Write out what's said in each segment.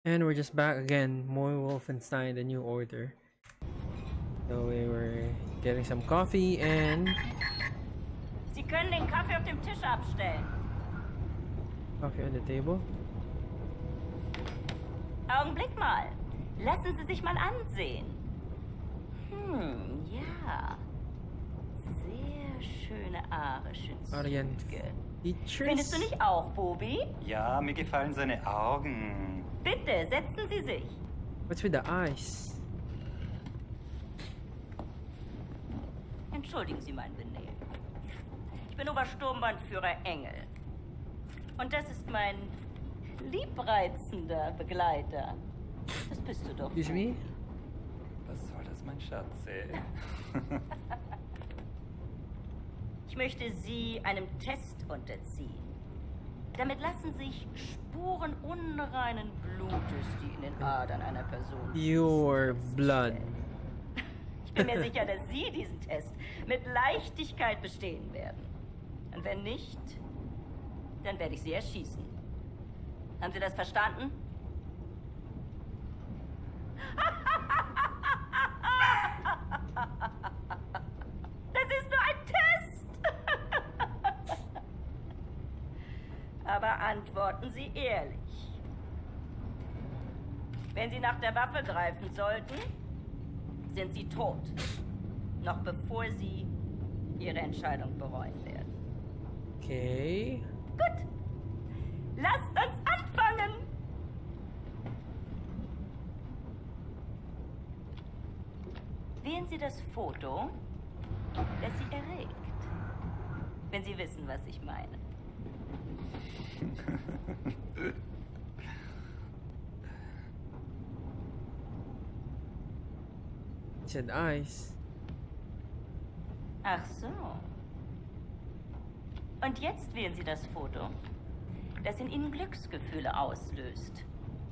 And we're just back again. More Wolfenstein, the new order. So we were getting some coffee and... Sie können den Kaffee auf dem Tisch abstellen. Coffee on the table. Augenblick mal. Lassen Sie sich mal ansehen. Ja. Sehr schöne arische Züge. Findest du nicht auch, Bobi? Ja, mir gefallen seine Augen. Bitte, setzen Sie sich. What's with the eyes? Entschuldigen Sie mein Benehmen. Ich bin Obersturmbannführer Engel. Und das ist mein liebreizender Begleiter. Das bist du doch. Excuse me? Was soll das, mein Schatz? Ich möchte Sie einem Test unterziehen. Damit lassen sich Spuren unreinen Blutes, die in den Adern einer Person Your blood. Ich bin mir sicher, dass Sie diesen Test mit Leichtigkeit bestehen werden. Und wenn nicht, dann werde ich Sie erschießen. Haben Sie das verstanden? Das ist nur ein Test! Aber antworten Sie ehrlich. Wenn Sie nach der Waffe greifen sollten, sind Sie tot. Noch bevor Sie Ihre Entscheidung bereuen werden. Okay. Gut. Lasst uns anfangen! Wählen Sie das Foto, das Sie erregt. Wenn Sie wissen, was ich meine. He said eyes. Ach so. Und jetzt wählen Sie das Foto, das in Ihnen Glücksgefühle auslöst.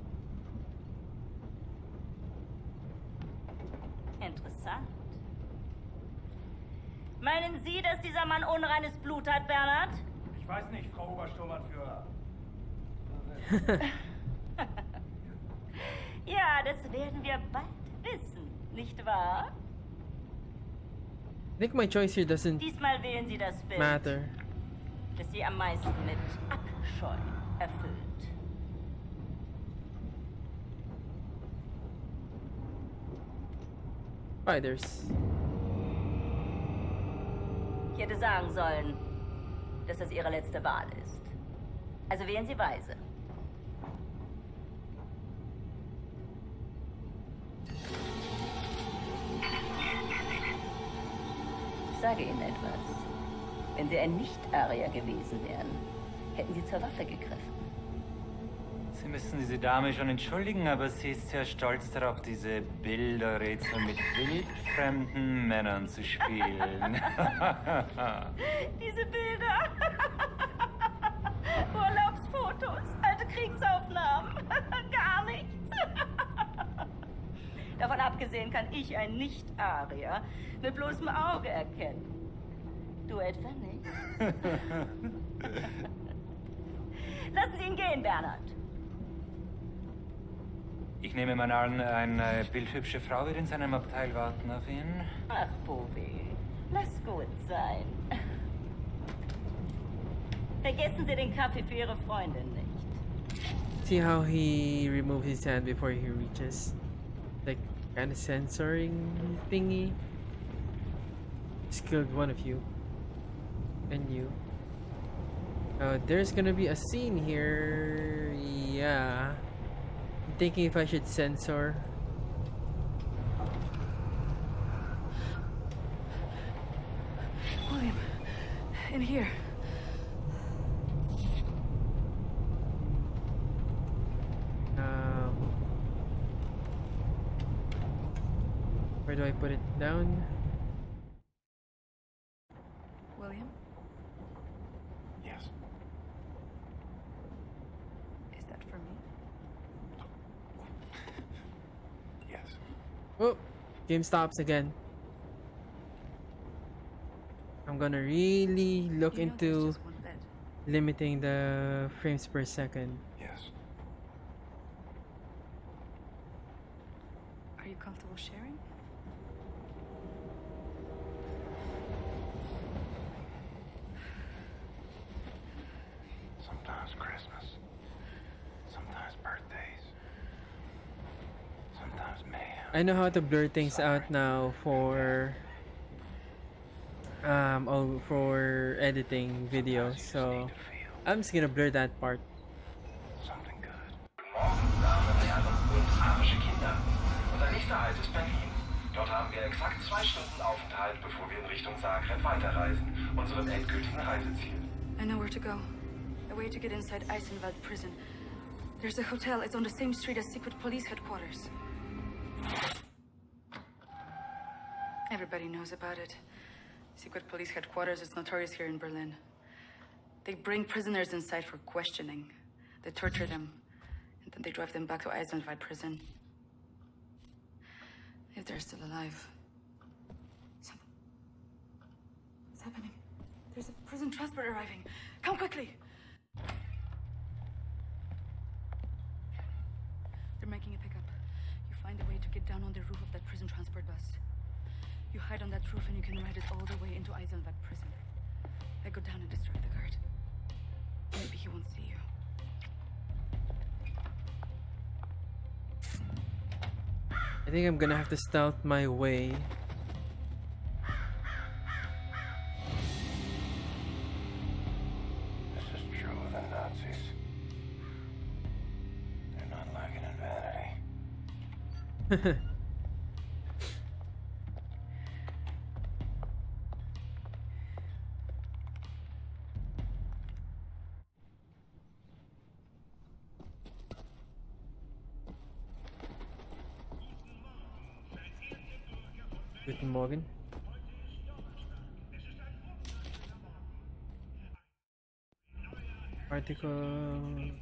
Interessant. Meinen Sie, dass dieser Mann unreines Blut hat, Bernhard? Ich weiß nicht, Frau Obersturmbannführer. Ja, das werden wir bald wissen, nicht wahr? I think my choice here doesn't Diesmal wählen Sie das Bild, matter. das Sie am meisten mit Abscheu erfüllt. Spiders. Ich hätte sagen sollen, dass das Ihre letzte Wahl ist. Also wählen Sie weise. Ich sage Ihnen etwas. Wenn Sie ein Nicht-Arier gewesen wären, hätten Sie zur Waffe gegriffen. Sie müssen diese Dame schon entschuldigen, aber sie ist sehr stolz darauf, diese Bilderrätsel mit wildfremden Männern zu spielen. Diese Bilder. Urlaubsfotos, alte Kriegsaufnahmen. Gar nichts. Davon abgesehen kann ich ein Nicht-Arier mit bloßem Auge erkennen. Du etwa nicht? Lassen Sie ihn gehen, Bernhard. Ich nehme mal an, eine bildhübsche Frau wird in seinem Abteil warten auf ihn. Ach, Bobi, lass gut sein. Vergessen Sie den Kaffee für Ihre Freundin nicht. See how he removes his hand before he reaches? Like kind of censoring thingy. Just killed one of you. And you. There's gonna be a scene here. Yeah. I'm thinking if I should censor. William, in here. Where do I put it down? William? Yes. Is that for me? Yes. Oh, game stops again. I'm gonna really look You know there's into just one bed. limiting the frames per second. Yes. you comfortable sharing? Sometimes Christmas. Sometimes birthdays. Sometimes mayhem. I know how to blur things out now for for editing videos, so I'm just gonna blur that part. Something good. Morgen, Damen und Herren und arabische Kinder. Unser nächster Halt ist Berlin. Dort haben wir exakt 2 Stunden Aufenthalt, bevor wir in Richtung Zagreb weiterreisen, unserem endgültigen Reiseziel. I know where to go. A way to get inside Eisenwald prison. There's a hotel. It's on the same street as secret police headquarters. Everybody knows about it. Secret police headquarters is notorious here in Berlin. They bring prisoners inside for questioning. They torture them, and then they drive them back to Eisenwald prison. If they're still alive. What's happening? There's a prison transport arriving. Come quickly! They're making a pickup. You find a way to get down on the roof of that prison transport bus. You hide on that roof and you can ride it all the way into Eisenwald prison. I go down and distract the guard. Maybe he won't see you. I think I'm gonna have to stealth my way. This is true of the Nazis. They're not lacking in vanity. Guten Morgen. Article.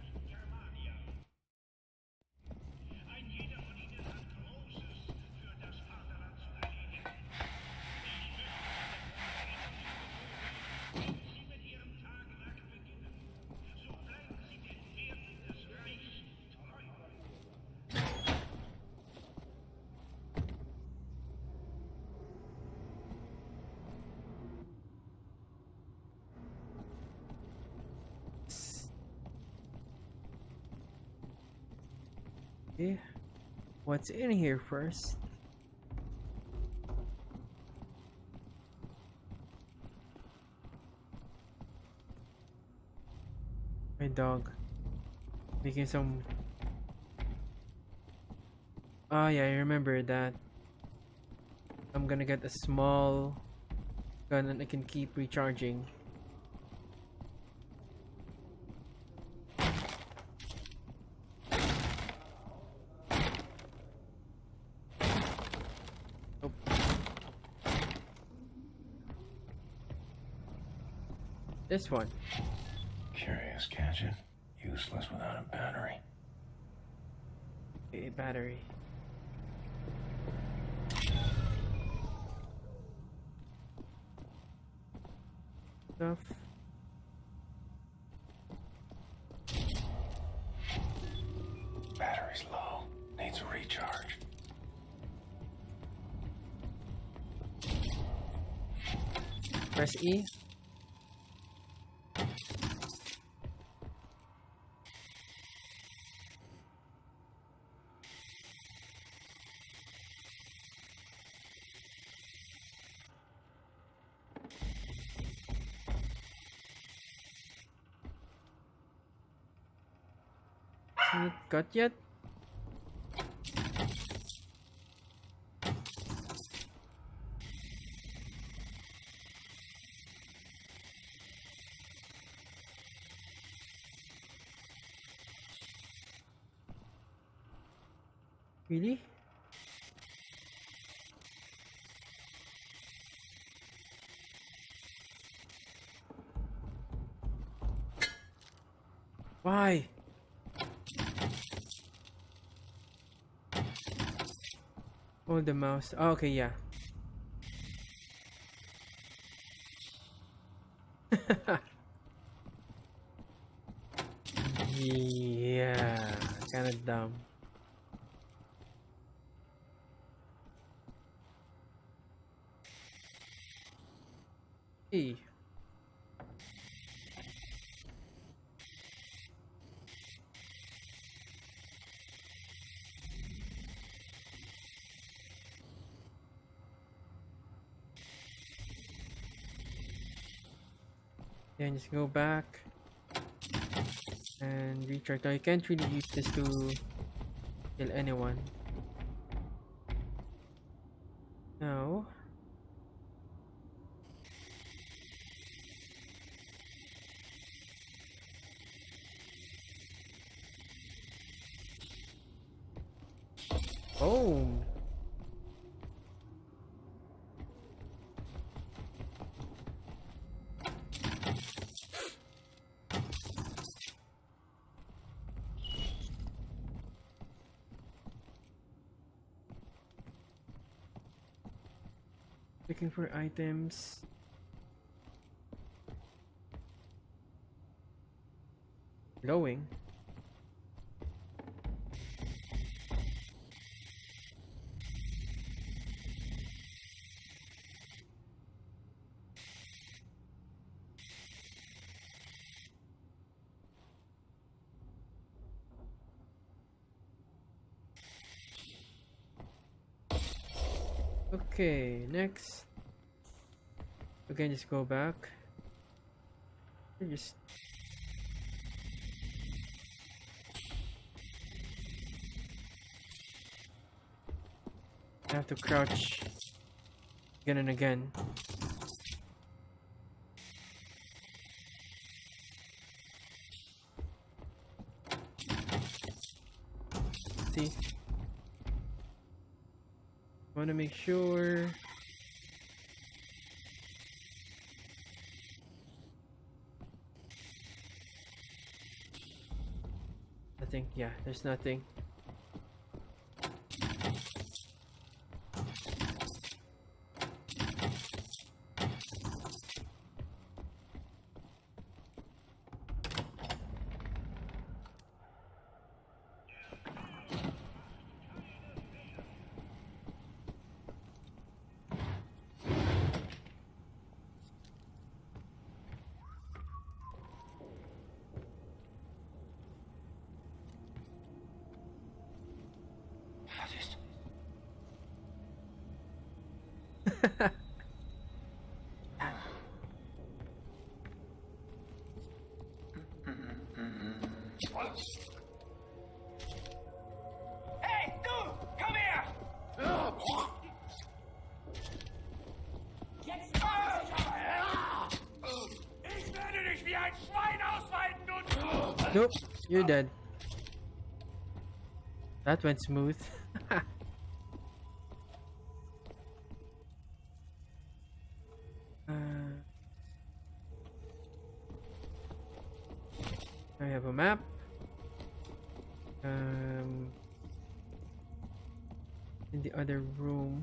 Okay. What's in here first? My dog making some. Oh yeah, I remember that. I'm gonna get a small gun and I can keep recharging. This one. Curious gadget. Useless without a battery. A battery. Stuff. Battery's low. Needs a recharge. Press E. Isn't it cut yet? Really? Why? Hold the mouse. Oh, okay, yeah. Yeah, kind of dumb. Hey. Then just go back and recharge. Now you can't really use this to kill anyone. No. Oh. Looking for items. Glowing. Okay, next. Again, just go back. Just have to crouch again and again. See? Want to make sure. Nothing. Yeah, there's nothing. Hey, du! Komm her! Jetzt Ich werde dich wie ein Schwein ausweiten und... Nope, you're dead. That went smooth. I have a map. In the other room.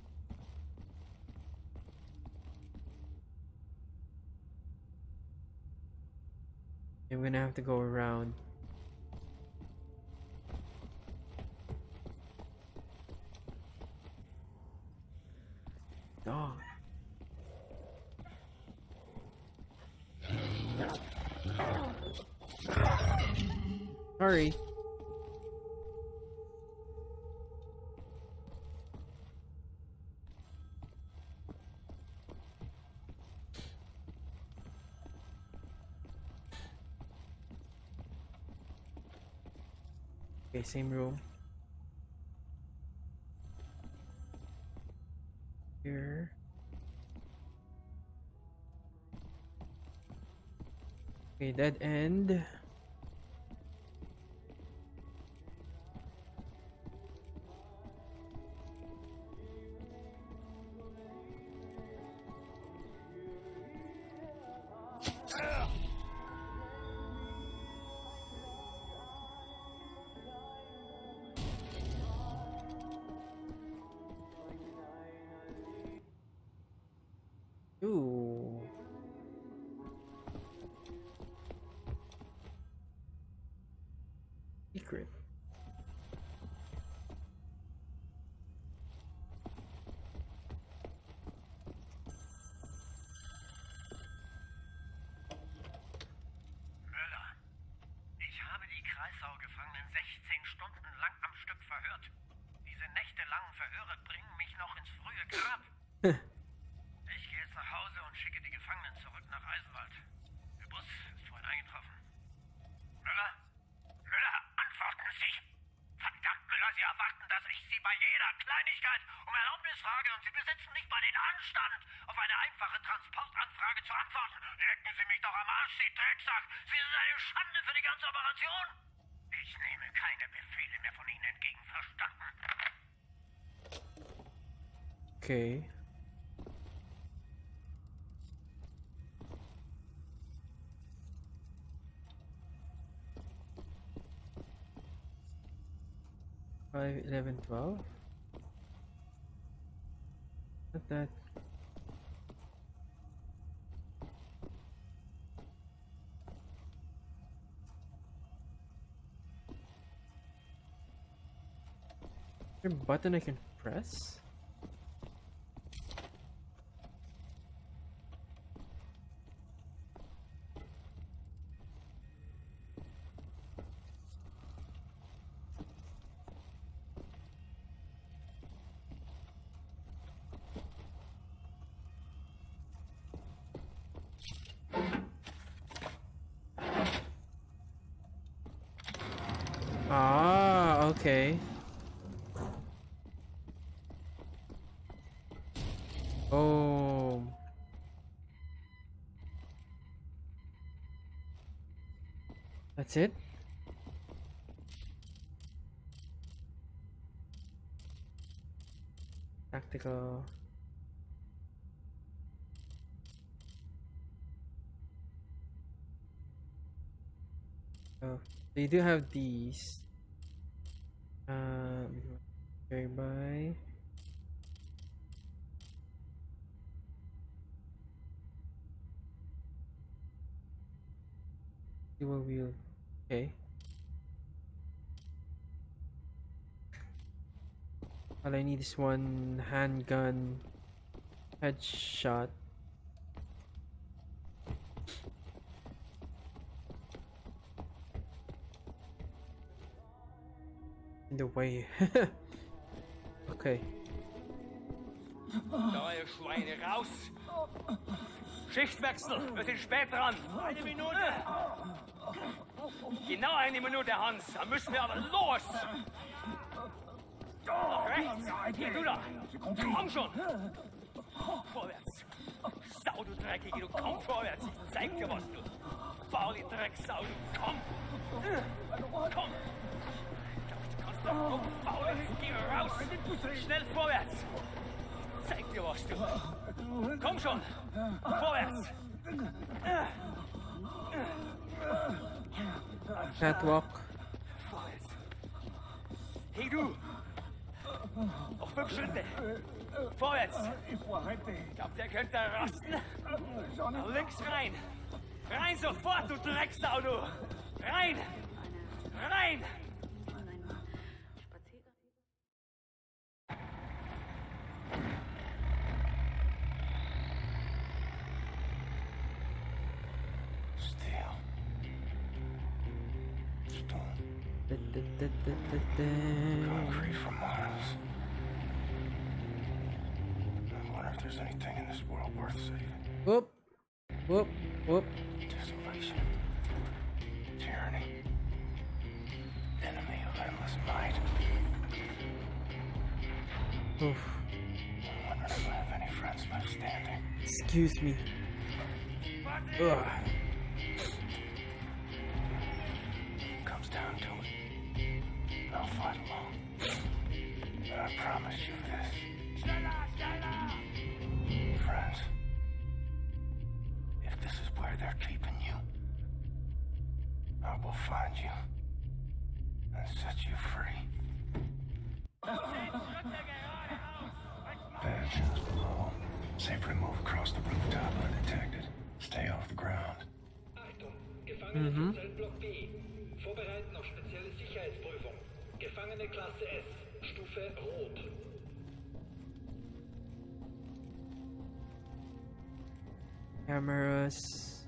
I'm gonna have to go around. Dog. Sorry. Okay, same room. Here. Okay, dead end. Ooh. einen 16 Stunden lang am Stück verhört. Diese nächtelangen Verhöre bringen mich noch ins frühe Grab. Ich gehe jetzt nach Hause und schicke die Gefangenen zurück nach Eisenwald. Der Bus ist vorhin eingetroffen. Müller? Müller, antworten Sie! Verdammt, Müller, Sie erwarten, dass ich Sie bei jeder Kleinigkeit um Erlaubnis frage und Sie besitzen nicht mal den Anstand, auf eine einfache Transportanfrage zu antworten. Lecken Sie mich doch am Arsch, Sie Drecksack! Sie sind eine Schande für die ganze Operation! Ich nehme keine Befehle mehr von Ihnen entgegen, verstanden? Okay. Five, 11, 12. Not that. Is there a button I can press? Ah, okay. Oh. That's it? Tactical. Oh, they do have these. Okay, bye. Dual wheel. Okay. All I need is one handgun headshot. In the way. Okay. Da, ihr Schweine, raus! Schichtwechsel, wir sind spät dran. Eine Minute. Genau eine Minute, Hans. Da müssen wir aber los. Nach rechts. Geh du da. Komm schon. Vorwärts. Sau, du Dreckige, du komm vorwärts. Ich zeig dir was, du. Faule Drecksau, du komm. Komm. Du kannst da rum, faule. Geh raus. Schnell vorwärts. Zeig dir was, du. Komm schon! Vorwärts! Catwalk. Vorwärts! Hey du! Auf 5 Schritte! Vorwärts! Glaubt ihr könnt da rasten? Nach links rein! Rein sofort, du Drecksau, du! Rein! Rein! Concrete for miles. I wonder if there's anything in this world worth saving. Whoop. Whoop. Whoop. Desolation. Tyranny. Enemy of endless might. Oof. I wonder if I have any friends left standing. Excuse me. Ugh. Comes down to it. I'll fight alone. But I promise you this. Friends, if this is where they're keeping you, I will find you and set you free. Bad news below. Safe move across the rooftop undetected. Stay off the ground. Achtung, Gefangene von Zellblock B. Vorbereiten auf spezielle Sicherheitsprüfung. Gefangene Klasse S. Stufe Rot. Cameras.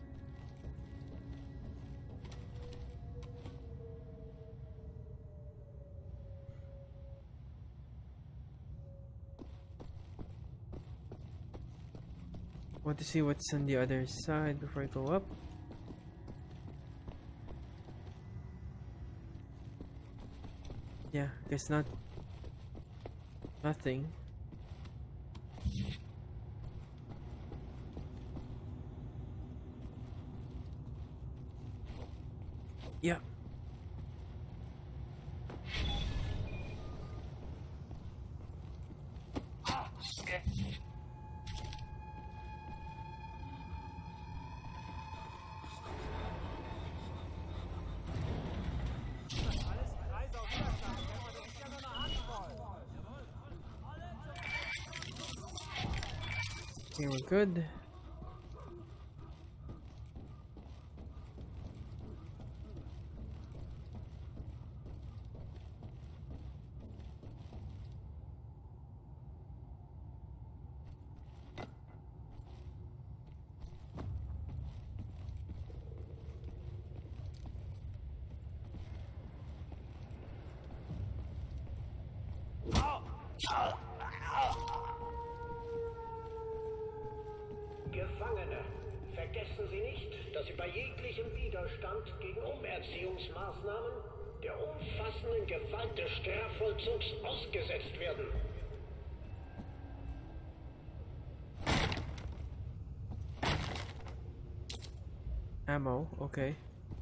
Want to see what's on the other side before I go up. Yeah, guess not. Nothing. Yeah. Okay, we're good. Gefangene, vergessen Sie nicht, dass Sie bei jeglichem Widerstand gegen Umerziehungsmaßnahmen der umfassenden Gewalt des Strafvollzugs ausgesetzt werden. Ammo, okay.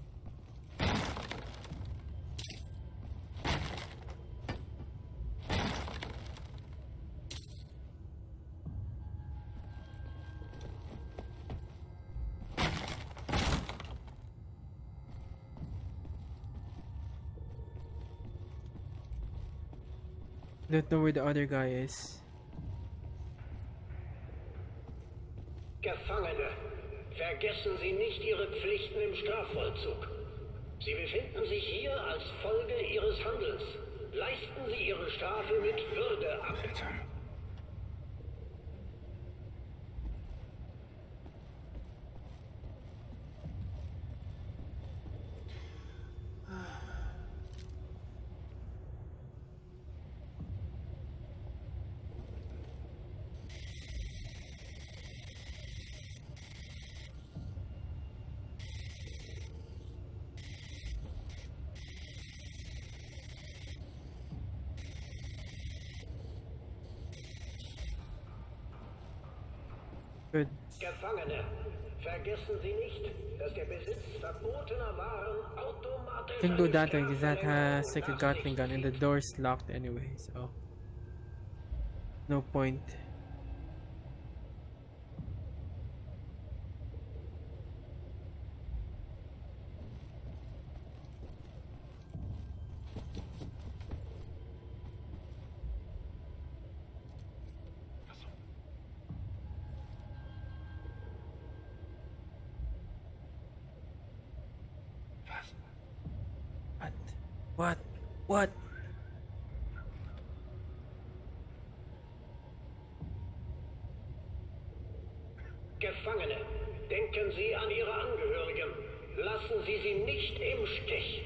Don't know where the other guy is. Gefangene, vergessen Sie nicht Ihre Pflichten im Strafvollzug. Sie befinden sich hier als Folge Ihres Handelns. Leisten Sie Ihre Strafe mit Würde ab. Good. Gefangene, vergessen Sie nicht, dass der Besitz verbotener Waren automatisch Can do eine that one because that Strafverlängerung has like a nach Gatling sich gun and the zieht. door's locked anyway, so no point. What? What? Gefangene, denken Sie an Ihre Angehörigen. Lassen Sie sie nicht im Stich.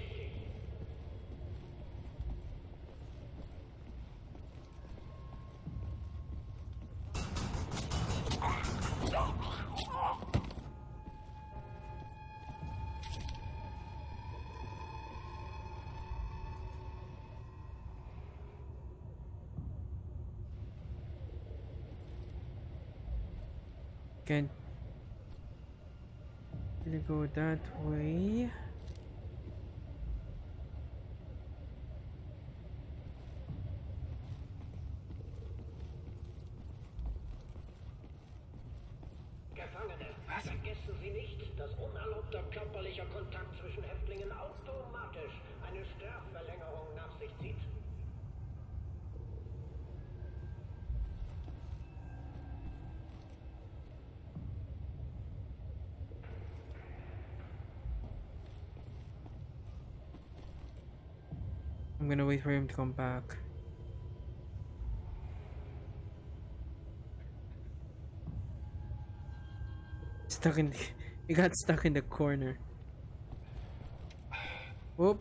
Can't really go that way. Gefangene, vergessen Sie nicht, dass unerlaubter körperlicher Kontakt zwischen Häftlingen automatisch eine Strafverlängerung nach sich zieht. I'm gonna wait for him to come back. Stuck in the, he got stuck in the corner. Whoop.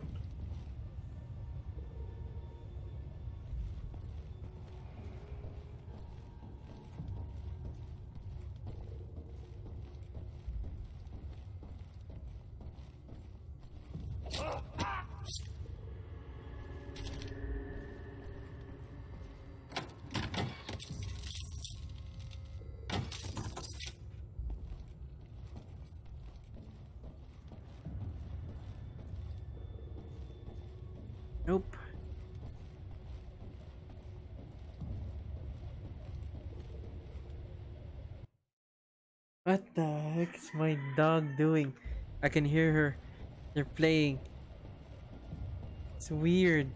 What the heck is my dog doing? I can hear her. They're playing. It's weird.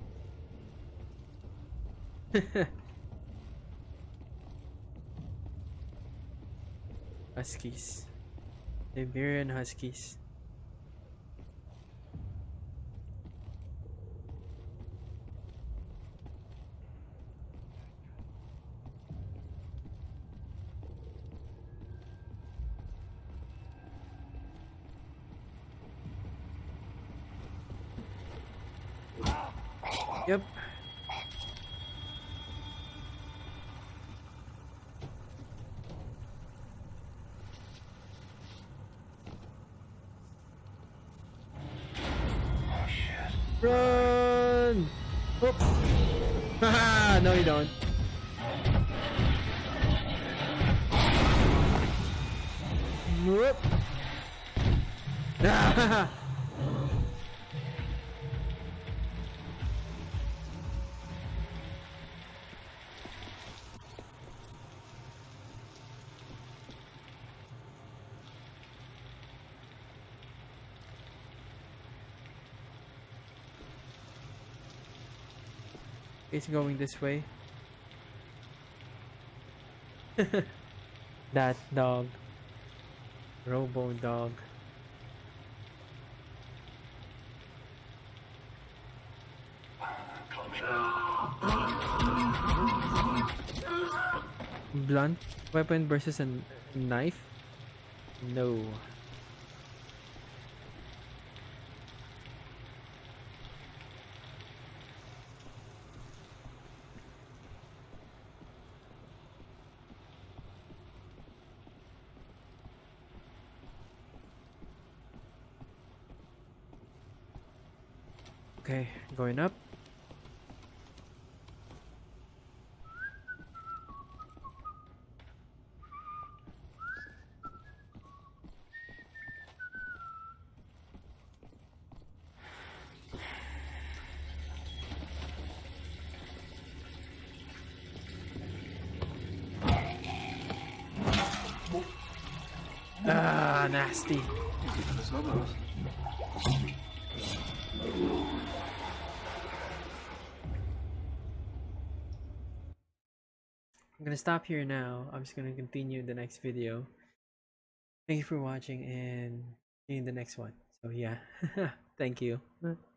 Huskies. Siberian Huskies. Yep. Oh shit. Run! Whoop! Haha! No, you don't. Whoop! Ah! It's going this way. That dog. Robo dog. Blunt weapon versus a knife? No. Okay, going up. Ah, nasty. I'm gonna stop here now. I'm just gonna continue in the next video. Thank you for watching and see you in the next one. So yeah, thank you.